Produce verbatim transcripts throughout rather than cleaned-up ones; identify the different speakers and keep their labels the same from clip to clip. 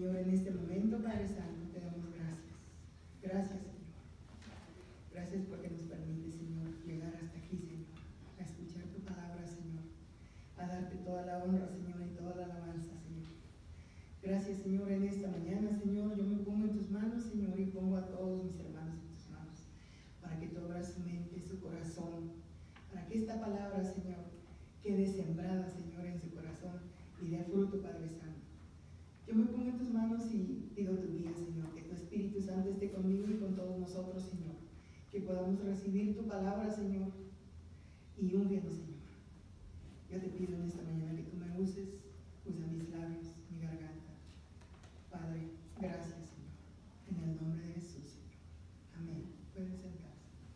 Speaker 1: Señor, en este momento, Padre Santo, te damos gracias. Gracias, Señor. Gracias porque nos permite, Señor, llegar hasta aquí, Señor, a escuchar tu palabra, Señor, a darte toda la honra, Señor, y toda la alabanza, Señor. Gracias, Señor, en esta mañana, Señor, yo me pongo en tus manos, Señor, y pongo a todos mis hermanos en tus manos, para que tú abras su mente, su corazón, para que esta palabra, Señor, quede sembrada, Señor, en su corazón y dé fruto, Padre Santo. Yo me pongo en tus manos y pido tu guía, Señor, que tu Espíritu Santo esté conmigo y con todos nosotros, Señor, que podamos recibir tu palabra, Señor, y úngenos, Señor. Yo te pido en esta mañana que tú me uses, usa mis labios, mi garganta. Padre, gracias, Señor, en el nombre de Jesús, Señor. Amén. Pueden sentarse.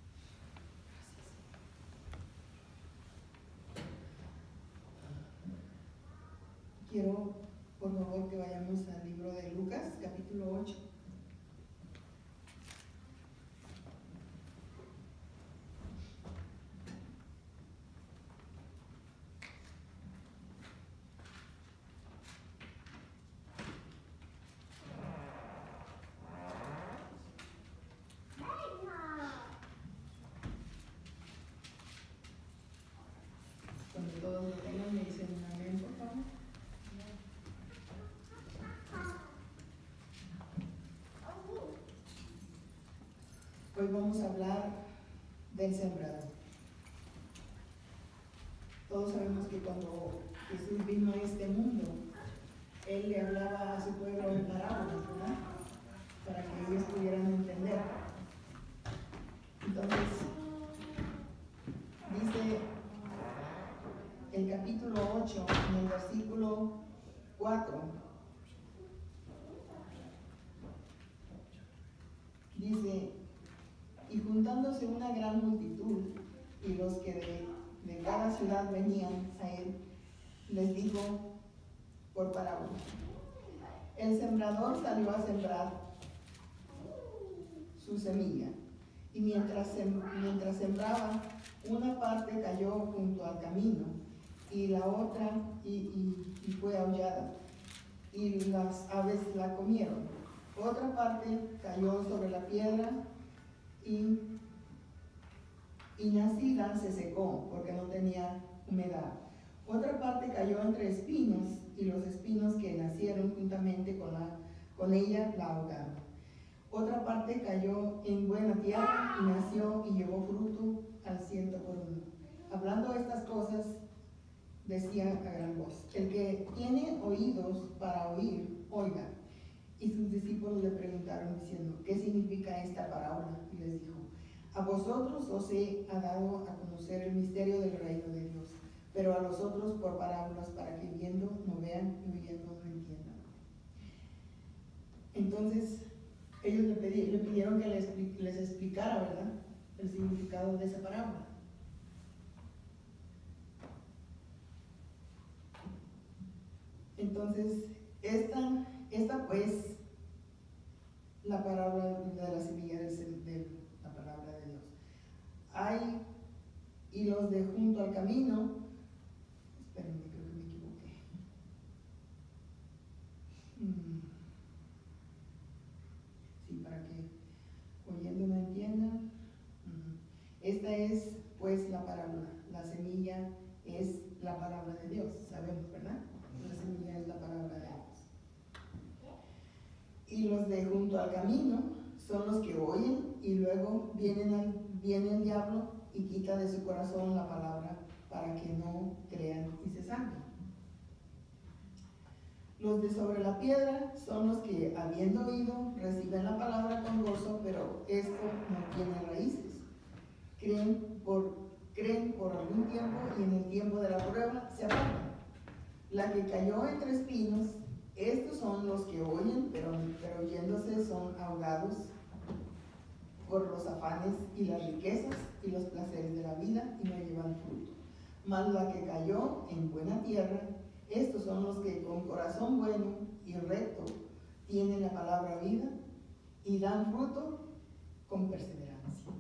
Speaker 1: Gracias. Quiero, por favor, que vayamos al libro de Lucas, capítulo ocho. Cuando todos lo tengan, me dicen amén, por favor. Hoy vamos a hablar del sembrador. Todos sabemos que cuando Jesús vino a este mundo, Él le hablaba a su pueblo en parábolas, ¿verdad? Para que ellos pudieran entender. Entonces, dice el capítulo ocho, en el versículo cuatro, dice: y juntándose una gran multitud, y los que de, de cada ciudad venían a él, les dijo por parábola: el sembrador salió a sembrar su semilla, y mientras, sem, mientras sembraba, una parte cayó junto al camino, y la otra y, y, y fue aullada, y las aves la comieron. Otra parte cayó sobre la piedra, y, y nacida se secó porque no tenía humedad. Otra parte cayó entre espinos, y los espinos que nacieron juntamente con, la, con ella la ahogaron. Otra parte cayó en buena tierra y nació y llevó fruto al ciento por uno. Hablando estas cosas, decía a gran voz: el que tiene oídos para oír, oiga. Y sus discípulos le preguntaron diciendo: ¿qué significa esta parábola? Y les dijo: a vosotros os he dado a conocer el misterio del reino de Dios, pero a los otros por parábolas, para que viendo no vean y oyendo no entiendan. Entonces ellos le, pedí, le pidieron que les, les explicara, ¿verdad?, el significado de esa parábola. Entonces, esta, esta pues, la parábola de la semilla de, de la palabra de Dios. Hay hilos de junto al camino. Espérenme, creo que me equivoqué. Hmm. Sí, para que oyendo no entiendan. Hmm. Esta es pues la parábola. La semilla es la palabra de Dios, sabemos, ¿verdad? La semilla es la palabra de Dios. Y los de junto al camino son los que oyen, y luego vienen al, viene el diablo y quita de su corazón la palabra, para que no crean y se salven. Los de sobre la piedra son los que, habiendo oído, reciben la palabra con gozo, pero esto no tiene raíces. Creen por, creen por algún tiempo, y en el tiempo de la prueba se apartan. La que cayó entre espinos, estos son los que oyen, pero, pero oyéndose son ahogados por los afanes y las riquezas y los placeres de la vida, y no llevan fruto. Mas la que cayó en buena tierra, estos son los que con corazón bueno y recto tienen la palabra vida y dan fruto con perseverancia.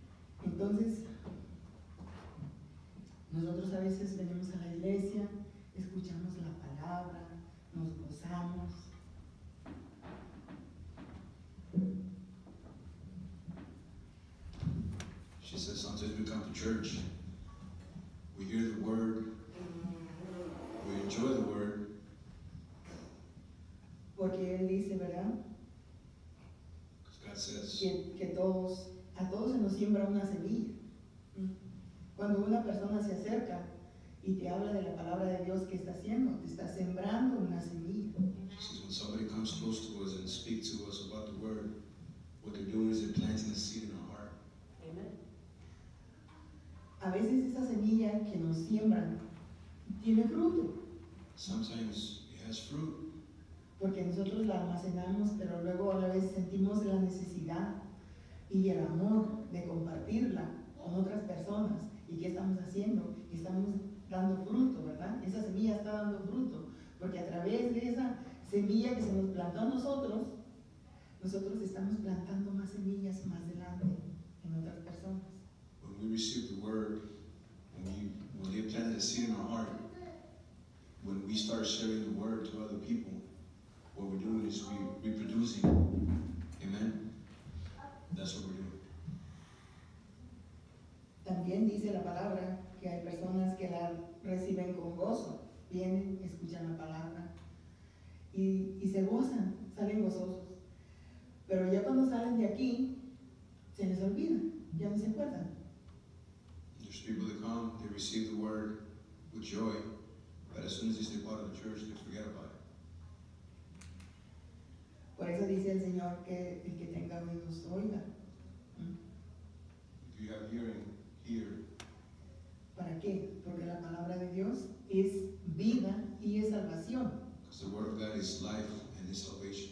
Speaker 1: Entonces, nosotros a veces venimos a la iglesia escuchamos la palabra, nos gozamos.
Speaker 2: She says sometimes we come to church, we hear the word, we enjoy the word.
Speaker 1: Porque Él dice, ¿verdad?
Speaker 2: Because God says,
Speaker 1: Que, que todos, a todos se nos siembra una semilla. Cuando una persona se acerca y te habla de la palabra de Dios, ¿qué está haciendo? Te está sembrando una semilla.
Speaker 2: she says when somebody comes close to us and speaks to us about the word, what they're doing is they're planting a seed in our heart.
Speaker 3: Amen.
Speaker 1: A veces esa semilla que nos siembran tiene fruto,
Speaker 2: Sometimes it has fruit,
Speaker 1: porque nosotros la almacenamos, pero luego a la vez sentimos la necesidad y el amor de compartirla con otras personas. ¿Y qué estamos haciendo? Estamos dando fruto, ¿verdad? Esa semilla está dando fruto, porque a través de esa semilla que se nos plantó a nosotros, nosotros estamos plantando más semillas más adelante en otras personas.
Speaker 2: when we receive the word, when, we, when they planted a seed in our heart, when we start sharing the word to other people, what we're doing is we reproducing. Amen? That's what we're doing.
Speaker 1: También dice la palabra que hay personas que la reciben con gozo, vienen, escuchan la palabra y, y se gozan, salen gozosos. Pero ya cuando salen de aquí, se les olvida, ya no se acuerdan.
Speaker 2: There's people that come, they receive the word with joy, but as soon as they step out of the church, they forget about it.
Speaker 1: Por eso dice el Señor que el que tenga oídos oiga. ¿Mm?
Speaker 2: If you have hearing, hear.
Speaker 1: ¿Para qué? Porque la palabra de Dios es vida y es salvación.
Speaker 2: Because the word of God is life and is salvation.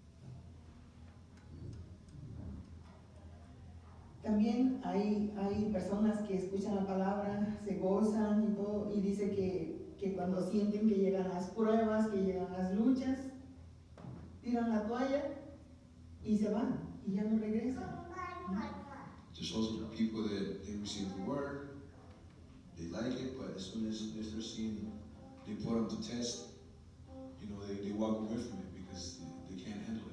Speaker 1: También hay, hay personas que escuchan la palabra, se gozan y todo, y dice que, que cuando sienten que llegan las pruebas, que llegan las luchas, tiran la toalla y se van, y ya no regresan.
Speaker 2: There's also people that they receive the word, they like it, but as soon as they start seeing, they put them to test, you know, they, they walk away from it because they, they can't handle it.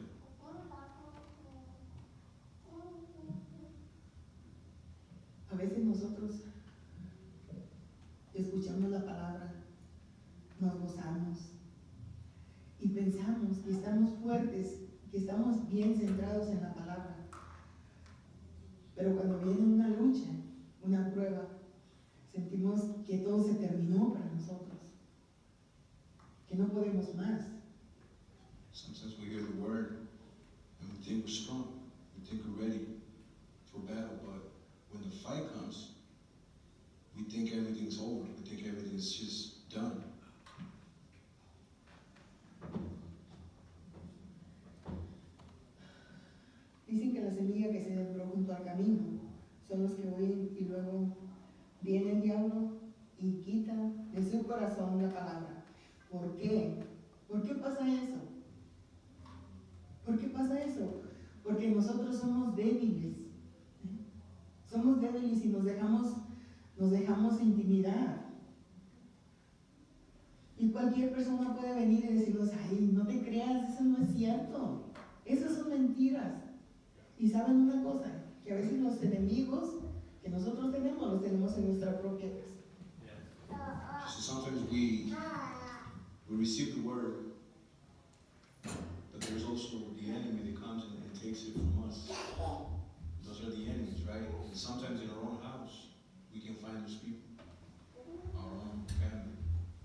Speaker 1: A veces nosotros escuchamos la palabra, nos gozamos y pensamos que estamos fuertes, que estamos bien centrados en la palabra. Pero cuando viene una lucha, una prueba, sentimos que todo se terminó para nosotros, que no podemos más.
Speaker 2: Sometimes we hear the word and we think we're strong, we think we're ready for battle, but when the fight comes, we think everything's over, we think everything's just done.
Speaker 1: Dicen que la semilla que se sembró junto al camino son los que oyen y luego viene el diablo y quita de su corazón la palabra. ¿Por qué? ¿Por qué pasa eso? ¿Por qué pasa eso? Porque nosotros somos débiles. ¿eh? Somos débiles y nos dejamos, nos dejamos intimidar. Y cualquier persona puede venir y decirnos, ay, no te creas, eso no es cierto. Esas son mentiras. Y saben una cosa, que a veces los enemigos que nosotros tenemos, los tenemos en nuestra propia casa.
Speaker 2: So sometimes we, we receive the word, but there's also the enemy that comes and, and takes it from us. Those are the enemies, right? And sometimes in our own house, we can find those people, our own family.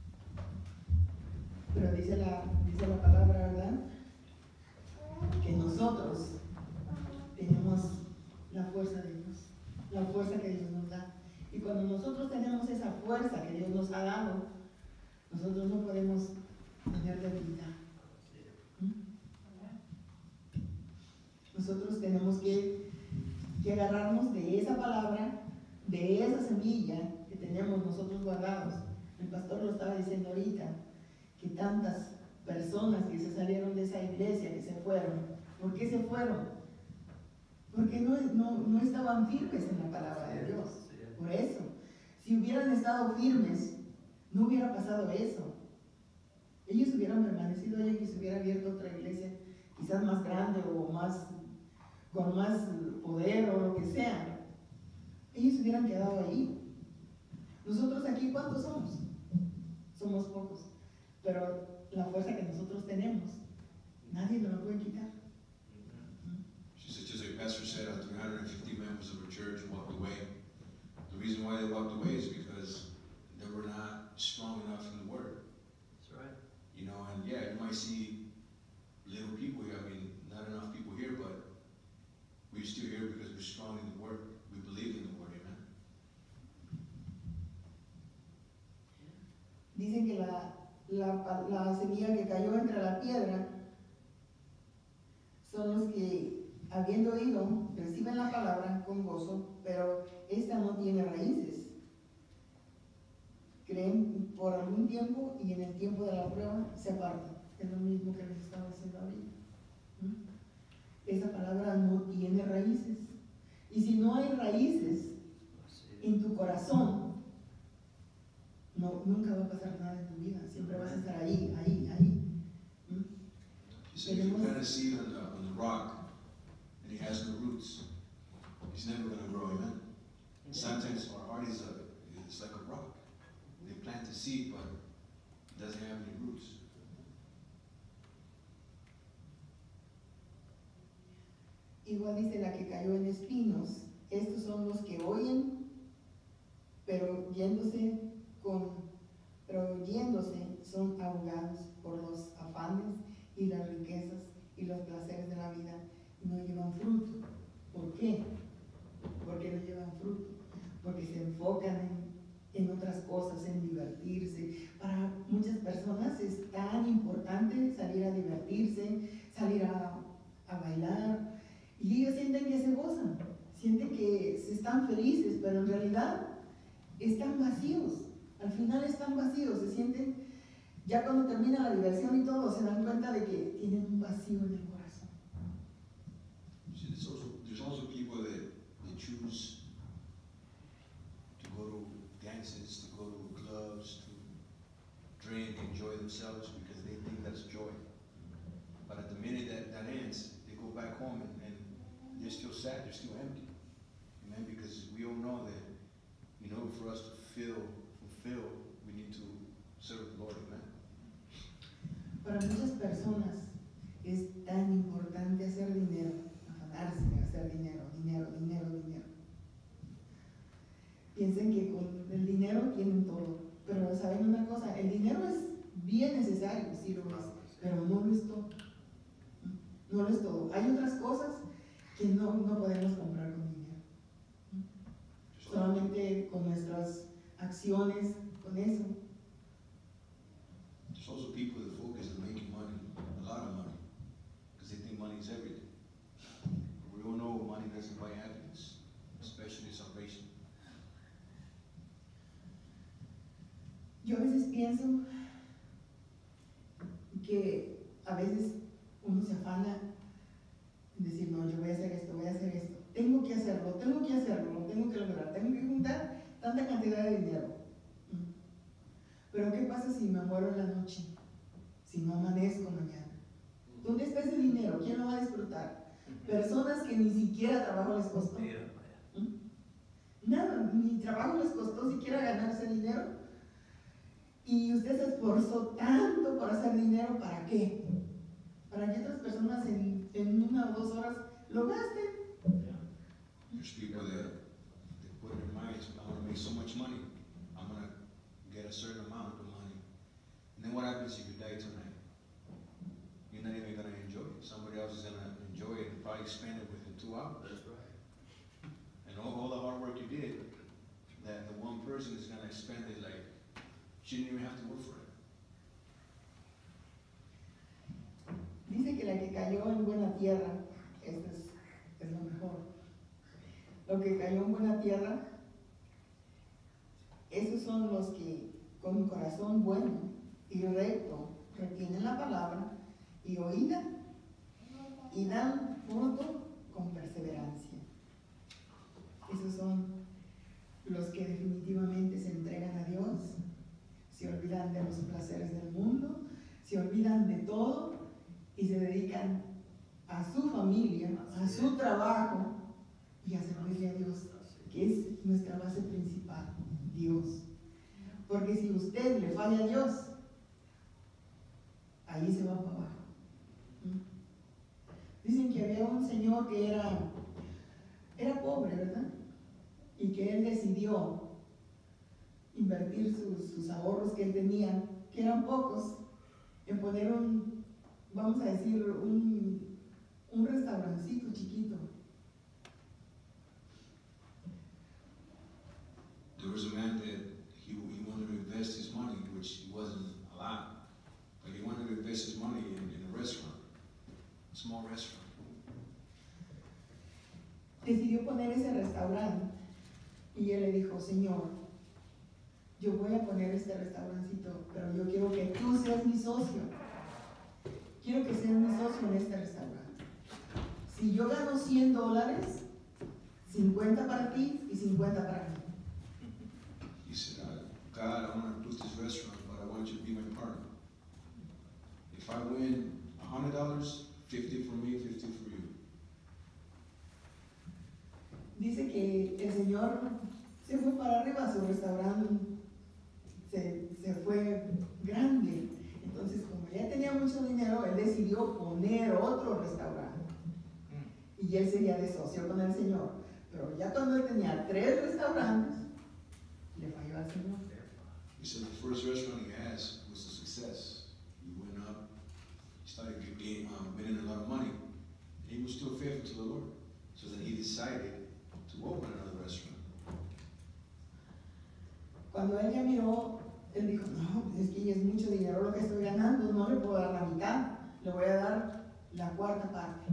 Speaker 1: Pero dice la, dice la palabra, ¿verdad? Que nosotros tenemos la fuerza de Dios, la fuerza que Dios nos da. Y cuando nosotros tenemos esa fuerza que Dios nos ha dado, nosotros no podemos tener debilidad. ¿Mm? Nosotros tenemos que, que agarrarnos de esa palabra, de esa semilla que tenemos nosotros guardados. El pastor lo estaba diciendo ahorita, que tantas personas que se salieron de esa iglesia, que se fueron. ¿Por qué se fueron? Porque no, no, no estaban firmes en la palabra de Dios. Por eso, si hubieran estado firmes, no hubiera pasado eso. hubieran permanecido allí y se hubiera abierto otra iglesia, quizás más grande o más, con más poder o lo que sea, ellos hubieran quedado ahí. Nosotros aquí, ¿cuántos somos? Somos pocos, pero la fuerza que nosotros tenemos, nadie nos la puede quitar.
Speaker 2: She said, just like Pastor said, uh, three hundred fifty members of her church walked away. The reason why they walked away is because they were not strong enough in the Word.
Speaker 3: That's right.
Speaker 2: You know, and yeah, you might see little people here. I mean, not enough people here, but we're still here because we're strong in the Word. We believe in the Word, amen.
Speaker 1: Dicen que la, la, la semilla que cayó entre la piedra son los que, habiendo oído, reciben la palabra con gozo, pero esta no tiene raíces. Creen por algún tiempo y en el tiempo de la prueba se apartan. Es lo mismo que les estaba diciendo ahorita. ¿Mm? Esa palabra no tiene raíces. Y si no hay raíces en tu corazón, no, nunca va a pasar nada en tu vida. Siempre vas a estar ahí, ahí, ahí. ¿Mm?
Speaker 2: He said, if you plant a seed on the, on the rock and it has no roots, it's never going to grow, amen? Sometimes our heart is a, it's like a rock. They plant a seed, but it doesn't have any roots.
Speaker 1: Igual dice la que cayó en espinos. Estos son los que oyen, pero yéndose con, pero yéndose son ahogados por los afanes y las riquezas y los placeres de la vida y no llevan fruto. ¿Por qué? Porque no llevan fruto, porque se enfocan en, en otras cosas, en divertirse. Para muchas personas es tan importante salir a divertirse, salir a, a bailar, y ellos sienten que se gozan, sienten que se están felices, pero en realidad están vacíos. Al final están vacíos, se sienten, ya cuando termina la diversión y todo, se dan cuenta de que tienen un vacío en el corazón.
Speaker 2: See, there's also, there's also people that they choose to go to dances, to go to clubs, to drink, enjoy themselves because they think that's joy. But at the minute that that ends, they go back home and, and they're still sad, they're still empty. Amen? Because we all know that, you know, for us to feel fulfilled, we need to serve the Lord. Amen?
Speaker 1: Para muchas personas es tan importante hacer dinero, afanarse, hacer dinero, dinero, dinero, dinero. Piensen que con el dinero tienen todo, pero saben una cosa, el dinero es bien necesario, sí lo es, pero no lo es todo. No lo es todo. Hay otras cosas que no, no podemos comprar con dinero. Solamente con nuestras acciones, con eso.
Speaker 2: There's also people that focus on making money, a lot of money, because they think money is everything. But we all know money doesn't buy happiness, especially salvation.
Speaker 1: Yo a veces pienso que a veces uno se afana en decir, no, yo voy a hacer esto, voy a hacer esto. Tengo que hacerlo, tengo que hacerlo, lo tengo que lograr, tengo que juntar tanta cantidad de dinero. Pero ¿qué pasa si me muero en la noche? Si no amanezco mañana. ¿Dónde está ese dinero? ¿Quién lo va a disfrutar? Personas que ni siquiera trabajo les costó. Nada, ni trabajo les costó siquiera ganarse dinero. Y usted se esforzó tanto por hacer dinero, ¿para qué? Para que otras personas en, en una o dos horas lo gasten.
Speaker 2: There's people that they put in their minds, I want to make so much money, I'm going to get a certain amount of money. And then what happens if you die tonight? You're not even going to enjoy it. Somebody else is going to enjoy it and probably spend it within two hours.
Speaker 3: That's right.
Speaker 2: And all, all the hard work you did, that the one person is going to spend it like, she didn't even have to work for it.
Speaker 1: Dice que la que cayó en buena tierra, esto es, es lo mejor. Lo que cayó en buena tierra, esos son los que con un corazón bueno y recto retienen la palabra y oída y dan fruto con perseverancia. Esos son los que definitivamente se entregan a Dios, se olvidan de los placeres del mundo, se olvidan familia, a su trabajo y a servirle a Dios, que es nuestra base principal, Dios. Porque si usted le falla a Dios, ahí se va para abajo. Dicen que había un señor que era, era pobre, ¿verdad? Y que él decidió invertir sus, sus ahorros que él tenía, que eran pocos, en poner un, vamos a decir, un, un restaurancito chiquito.
Speaker 2: There was a man that he, he wanted to invest his money, which wasn't a lot, but he wanted to invest his money in, in a restaurant, a small restaurant.
Speaker 1: Decidió poner ese restaurante y él le dijo, Señor, yo voy a poner este restaurancito, pero yo quiero que tú seas mi socio. Quiero que seas mi socio en este restaurante. Si yo gano cien dólares, cincuenta para ti y cincuenta para mí.
Speaker 2: He said, uh, God, I want to do this restaurant, but I want you to be my partner. If I win a hundred dollars, fifty for me, fifty for you.
Speaker 1: Dice que el Señor se fue para arriba, su restaurante se, se fue grande. Entonces, como ya tenía mucho dinero, él decidió poner otro restaurante. Y él sería de socio con el Señor. Pero ya cuando él tenía tres restaurantes, le falló al Señor.
Speaker 2: He said the first restaurant he has was a success. He went up, he started getting, um, winning a lot of money, and he was still faithful to the Lord. So then he decided to open another restaurant.
Speaker 1: Cuando él ya miró, él dijo, no, es que ya es mucho dinero lo que estoy ganando, no le puedo dar la mitad, le voy a dar la cuarta parte.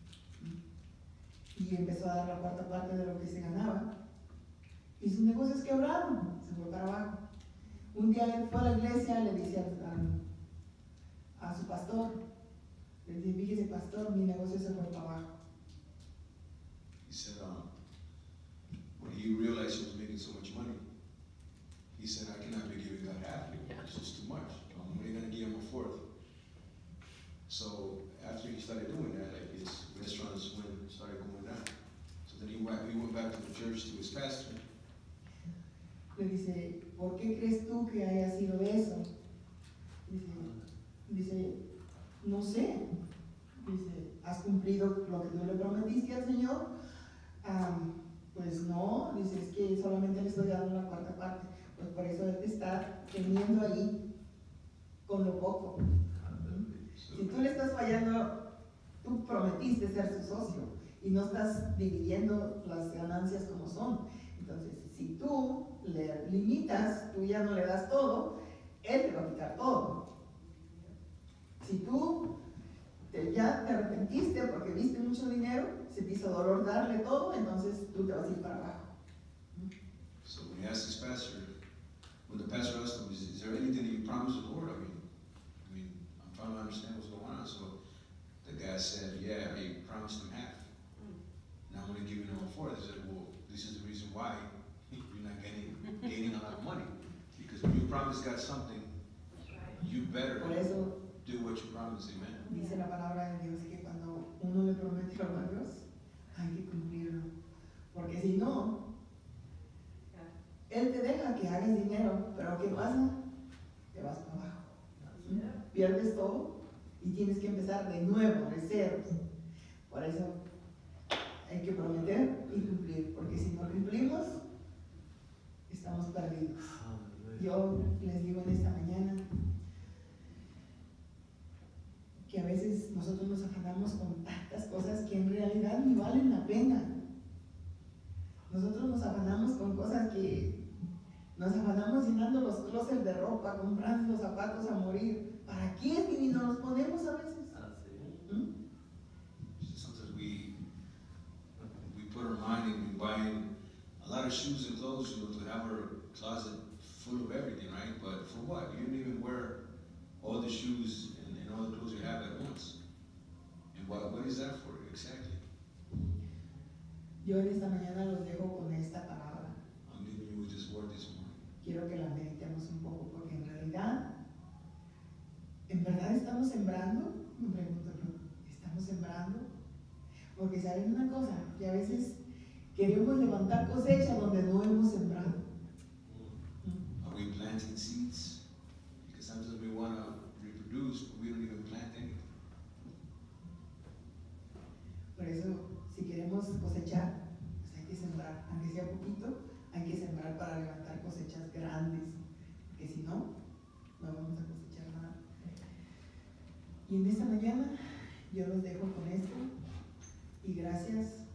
Speaker 1: Y empezó a dar la cuarta parte de lo que se ganaba. Y sus negocios quebraron, se fue para abajo. Un día él fue a la iglesia, le dice a, a, a su pastor, le dice, fíjese pastor, mi negocio se fue para abajo.
Speaker 2: He said, um, when he realized he was making so much money, he said, I cannot be giving God half. It's just too much. I'm only going to give him a fourth. So after he started doing that, like his restaurants went, started going down. So then he went, he went back to the church to his pastor.
Speaker 1: Le dice, ¿por qué crees tú que haya sido eso? Dice, dice, no sé. Dice, ¿has cumplido lo que tú le prometiste al Señor? Um, pues no, dice, es que solamente le estoy dando la cuarta parte. Pues por eso él te está teniendo ahí con lo poco. Si tú le estás fallando, tú prometiste ser su socio y no estás dividiendo las ganancias como son. Entonces, si tú le limitas, tú ya no le das todo, él te va a quitar todo. Si tú te, ya te arrepentiste porque viste mucho dinero, se te hizo dolor darle todo, entonces tú te vas a ir para abajo.
Speaker 2: So when he asked his pastor, when the pastor asked him, is, is there anything that you promised the Lord? I mean, I mean, I'm trying to understand what's going on. So the guy said, yeah, I promised him half. Now I'm only giving him a fourth. He said, well, this is the reason why you're not getting gaining a lot of money. Because when you promise God something, you better
Speaker 1: Por eso
Speaker 2: do what you promise, amen.
Speaker 1: dice la palabra de Dios que cuando uno le promete algo a Dios, hay que cumplirlo. Porque si no, Él te deja que hagas dinero, pero ¿qué pasa? Te vas para abajo. Pierdes todo y tienes que empezar de nuevo, de cero. Por eso hay que prometer y cumplir, porque si no cumplimos, estamos perdidos. Yo les digo en esta mañana que a veces nosotros nos afanamos con tantas cosas que en realidad ni valen la pena. Nosotros nos afanamos con cosas que nos afanamos llenando los closets de ropa, comprando los zapatos a morir. ¿Para qué? Ni nos los ponemos a veces. ¿Mm?
Speaker 2: Sometimes we we put our mind in buying a lot of shoes and clothes, you know, to have our closet full of everything, right? But for what? You don't even wear all the shoes and, and all the clothes you have at once. And what what is that for exactly?
Speaker 1: Yo en esta mañana los dejo con esta palabra.
Speaker 2: I'm leaving you with this word this morning.
Speaker 1: Quiero que la meditemos un poco, porque en realidad, ¿en verdad estamos sembrando? Me pregunto yo, ¿estamos sembrando? Porque saben una cosa, que a veces queremos levantar cosecha donde no hemos sembrado.
Speaker 2: Are we planting seeds? Because sometimes we want to reproduce, but we don't even plant anything.
Speaker 1: Por eso, si queremos cosechar, pues hay que sembrar, aunque sea poquito, hay que sembrar para levantar cosechas grandes, porque si no, no vamos a cosechar nada. Y en esta mañana yo los dejo con esto y gracias